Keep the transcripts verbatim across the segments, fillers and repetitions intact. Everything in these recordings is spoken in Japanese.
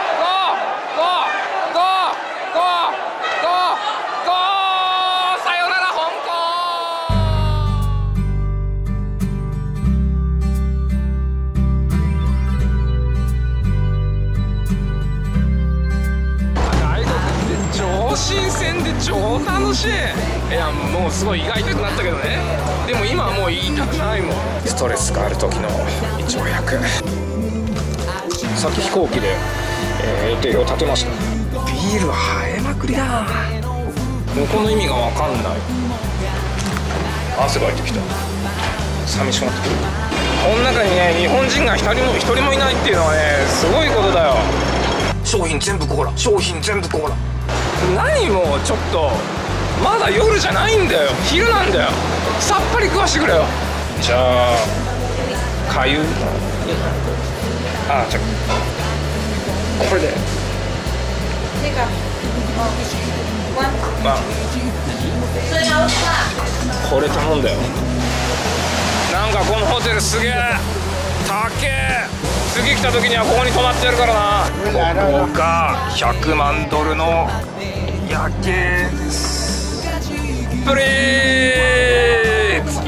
さよなら香港。新鮮で超楽しい。いやもうすごい胃が痛くなったけどね。でも今はもう痛くないもん。ストレスがある時の胃腸薬。さっき飛行機で、えー、予定を立てました。ビールは生えまくりだ。もうこの意味が分かんない。汗かいてきた。寂しくなってくる。この中にね日本人が一人も一人もいないっていうのはねすごいことだよ。商品全部コーラ、商品全部コーラ。何もちょっとまだ夜じゃないんだよ、昼なんだよ。さっぱり食わしてくれよ。じゃあかゆあじゃあこれでまあこれ頼んだよ。なんかこのホテルすげえ高え。次来た時にはここに泊まってやるからな。ここがひゃくまんドルの夜景です。プリーズ。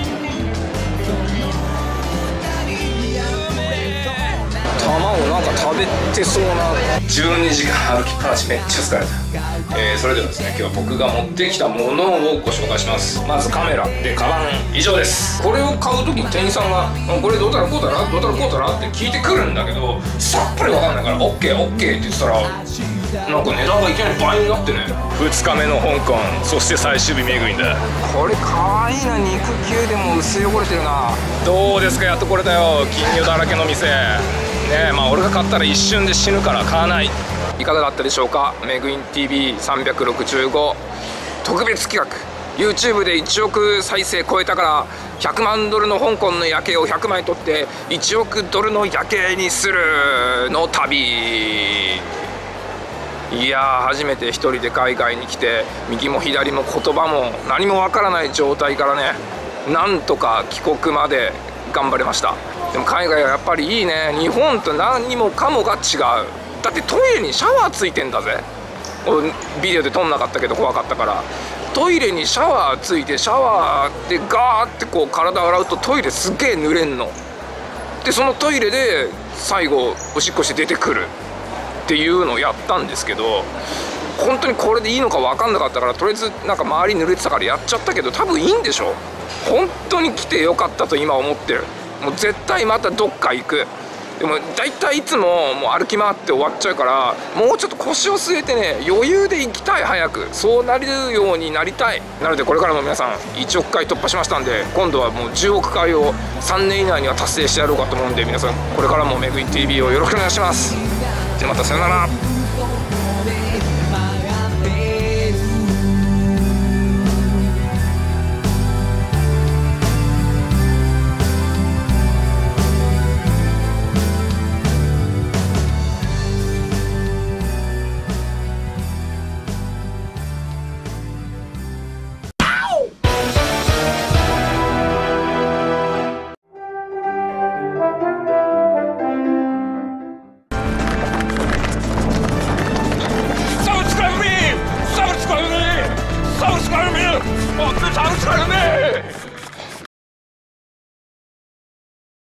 卵なんか食べてそうな。じゅうにじかん歩きっぱなしめっちゃ疲れた。えー、それではですね今日は僕が持ってきたものをご紹介します。まずカメラでカバン以上です。これを買う時に店員さんが「これどうたらこうたらどうたらこうたら?」って聞いてくるんだけどさっぱり分かんないから「オッケーオッケー」って言ってたらなんか値段がいきなり倍になってね。ふつかめの香港、そして最終日めぐりんだ。これかわいいな。肉球でも薄汚れてるな。どうですか、やっとこれだよ金魚だらけの店ね。えまあ俺が買ったら一瞬で死ぬから買わない。いかがだったでしょうか。メグイン ティービーさんびゃくろくじゅうご 特別企画。 YouTube でいちおく再生超えたからひゃくまんドルの香港の夜景をひゃくまい撮っていちおくドルの夜景にするの旅。いやー初めて一人で海外に来て右も左も言葉も何もわからない状態からねなんとか帰国まで頑張れました。でも海外はやっぱりいいね。日本と何もかもが違う。だってトイレにシャワーついてんだぜ。ビデオで撮んなかったけど怖かったから。トイレにシャワーついてシャワーでガーってこう体洗うとトイレすっげえ濡れんの。でそのトイレで最後おしっこして出てくるっていうのをやったんですけど本当にこれでいいのか分かんなかったからとりあえずなんか周り濡れてたからやっちゃったけど多分いいんでしょ。本当に来てよかったと今思ってる。もう絶対またどっか行く。でも大体いつももう歩き回って終わっちゃうからもうちょっと腰を据えてね余裕で行きたい。早くそうなるようになりたい。なのでこれからも皆さんいちおくかい突破しましたんで今度はもうじゅうおくかいをさんねん以内には達成してやろうかと思うんで皆さんこれからもメグイン ティービー をよろしくお願いします。じゃあまたさよなら。